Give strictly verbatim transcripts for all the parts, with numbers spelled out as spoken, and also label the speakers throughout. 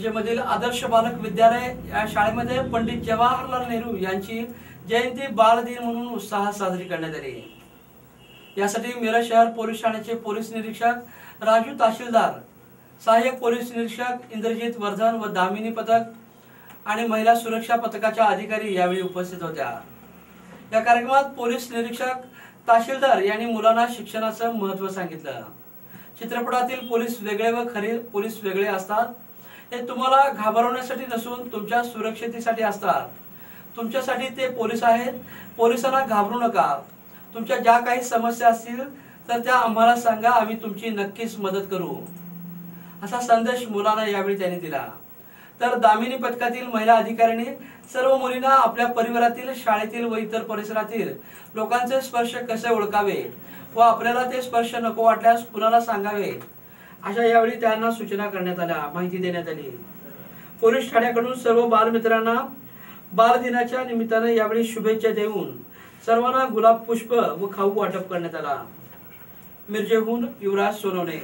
Speaker 1: मिरजेमधील आदर्श बालक विद्यालय या शाळेमध्ये पंडित जवाहरलाल नेहरू यांची जयंती बाल दिन म्हणून उत्साहात साजरी करण्यात आली। यासाठी मिरज शहर पोलीस ठाण्याचे पोलीस निरीक्षक राजू तहसीलदार, सहाय्यक पोलीस निरीक्षक इंद्रजित वर्धन व दामिनी पथक आणि महिला सुरक्षा पथकाच्या अधिकारी यावेळी उपस्थित होत्या। या कार्यक्रमात पोलीस निरीक्षक तहसीलदार यांनी मुलांना शिक्षणाचं महत्त्व सांगितलं। चित्रपटातील पोलीस वेगळे व खरे पोलीस वेगळे असतात, हे तुम्हाला घाबरवण्यासाठी नसून तुमच्या सुरक्षिततेसाठी असतात। तुमच्यासाठी ते पोलीस आहेत, पोलिसांना घाबरू नका। तुमच्या ज्या काही समस्या असतील तर त्या आम्हाला सांगा, आम्ही तुमची नक्कीच मदत करू, असा संदेश मुलांना यावेळी त्यांनी दिला। तर दामिनी पथकातील महिला अधिकाऱ्यांनी सर्व मुलींना आपल्या परिवारातील, शाळेतील व इतर परिसरातील लोकांचे स्पर्श कसे ओळखावे व आपल्याला ते स्पर्श नको वाटल्यास कुणाला सांगावे, अशा यावेळी त्यांना सूचना करण्यात आल्या, माहिती देण्यात आली। पोलीस ठाण्याकडून सर्व बालमित्रांना बाल दिनाच्या निमित्ताने यावेळी शुभेच्छा देऊन सर्वांना गुलाब पुष्प व खाऊ वाटप करण्यात आला। मिरजेहून युवराज सोनवणे।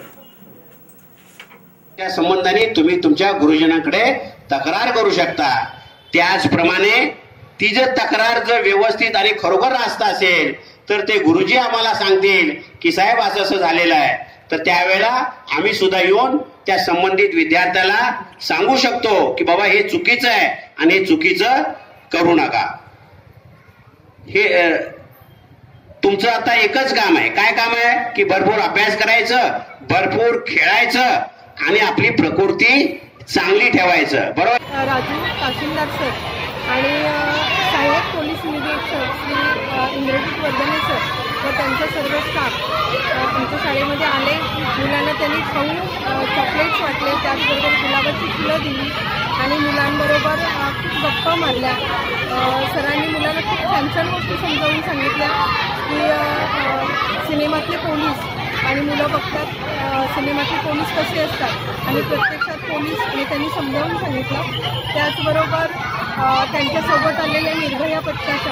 Speaker 2: त्या संबंधाने तुम्ही तुमच्या गुरुजनांकडे तक्रार करू शकता। त्याचप्रमाणे ती जर तक्रार जर व्यवस्थित आणि खरोखर रास्त असेल तर ते गुरुजी आम्हाला सांगतील की साहेब असं असं झालेलं आहे, तर त्यावेळेला आम्ही सुद्धा येऊन त्या संबंधित विद्यार्थ्याला सांगू शकतो की बाबा हे चुकीचं आहे आणि हे चुकीचं करू नका। हे तुमचं आता एकच काम आहे। काय काम आहे की भरपूर अभ्यास करायचं, भरपूर खेळायचं आणि आपली प्रकृती चांगली ठेवायचं, बरोबर।
Speaker 3: राजू तहसीलदार सर आणि सहाय्यक पोलीस निरीक्षक श्री इंद्रजित वर्धने सर व त्यांचा सर्व स्टाफ आमच्या शाळेमध्ये आले। मुलांना त्यांनी खाऊ चॉकलेट्स वाटले, त्याचबरोबर गुलाबाची फुलं दिली आणि मुलांबरोबर खूप गप्पा मारल्या। सरांनी मुलांना खूप छान छान गोष्टी समजावून सांगितल्या की सिनेमातले पोलीस आणि मुलं बघतात सिनेमातले पोलीस कसे असतात आणि प्रत्यक्षात पोलीस, आणि त्यांनी समजावून सांगितलं। त्याचबरोबर त्यांच्यासोबत आलेल्या निर्भया पथकाच्या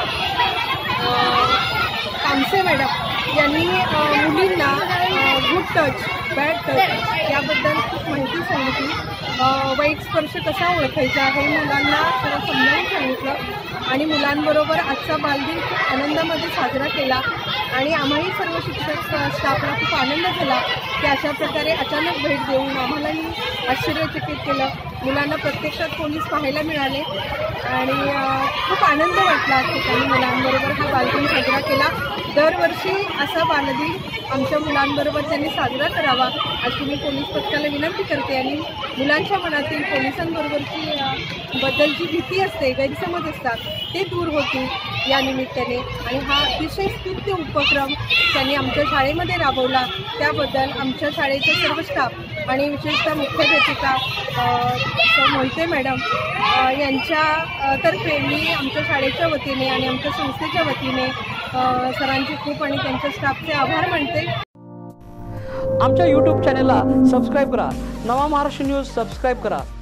Speaker 3: कामसे मॅडम यांनी मुलींना गुड टच, बॅड टच याबद्दल खूप माहिती सांगितली। वाईट स्पर्श कसा ओळखायचा हे मुलांना जरा समजावून सांगितलं आणि मुलांबरोबर आजचा बालदिन खूप आनंदामध्ये साजरा केला आणि आम्हाही सर्व शिक्षक स्टाफला खूप आनंद झाला की अशा प्रकारे अचानक भेट देऊन आम्हालाही आश्चर्यचकित केलं। मुलांना प्रत्यक्षात पोलीस पाहायला मिळाले आणि खूप आनंद वाटला ठिकाणी मुलांबरोबर हा बालदिन साजरा केला। दरवर्षी असा बालदिन आमच्या मुलांबरोबर त्यांनी साजरा करावा अशी मी पोलीस पथकाला विनंती करते आणि मुलांच्या मनातील पोलिसांबरोबरची बद्दलची भीती असते, गैरसमज असतात, ते दूर होतील या निमित्ताने। आणि हा अतिशय स्तुत्य उपक्रम त्यांनी आमच्या शाळेमध्ये राबवला, त्याबद्दल आमच्या शाळेचे सर्व स्टाफ आणि विशेषतः मुख्याध्यापिका मोहिते मॅडम यांच्या तर्फे मी आमच्या शाळेच्या वतीने आणि आमच्या संस्थेच्या वतीने सरांचे खूप आणि त्यांच्या स्टाफचे आभार मानते।
Speaker 1: आमच्या यूट्यूब चॅनलला सबस्क्राईब करा, नवा महाराष्ट्र न्यूज सबस्क्राईब करा।